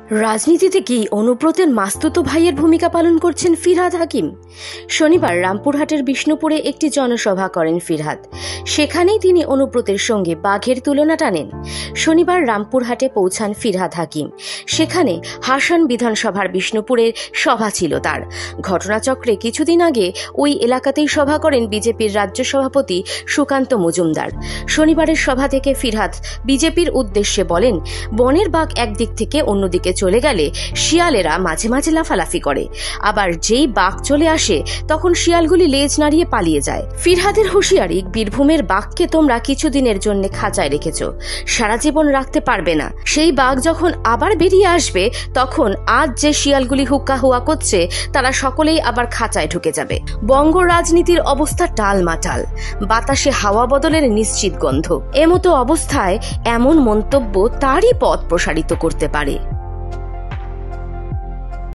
রাজনীতিতে কি অনুব্রতের মাস্তুতো ভাইয়ের ভূমিকা পালন করছেন ফিরহাদ হাকিম? শনিবার রামপুরহাটের বিষ্ণুপুরে একটি জনসভা করেন ফিরহাদ। সেখানেই তিনি অনুব্রতের সঙ্গে বাঘের তুলনা টানেন। শনিবার রামপুরহাটে পৌঁছান ফিরহাদ হাকিম। সেখানে হাসান বিধানসভার বিষ্ণুপুরের সভা ছিল তার। ঘটনাচক্রে কিছুদিন আগে ওই এলাকাতেই সভা করেন বিজেপির রাজ্য সভাপতি সুকান্ত মজুমদার। শনিবারের সভা থেকে ফিরহাদ বিজেপির উদ্দেশ্যে বলেন, বনের বাঘ একদিক থেকে অন্যদিকে চলে গেলে শিয়ালেরা মাঝে মাঝে লাফালাফি করে, আবার যেই বাঘ চলে আসে তখন শিয়ালগুলি লেজ নাড়িয়ে পালিয়ে যায়। ফিরহাদের হুঁশিয়ারি, বীরভূমের বাঘকে তোমরা কিছুদিনের জন্য খাঁচায় রেখেছ, সারা জীবন রাখতে পারবে না। সেই বাঘ যখন আবার বেরিয়ে আসবে তখন আজ যে শিয়ালগুলি হুক্কা হুয়া করছে তারা সকলেই আবার খাঁচায় ঢুকে যাবে। বঙ্গ রাজনীতির অবস্থা টালমাটাল, বাতাসে হাওয়া বদলের নিশ্চিত গন্ধ। এমতো অবস্থায় এমন মন্তব্য তারই পথ প্রসারিত করতে পারে।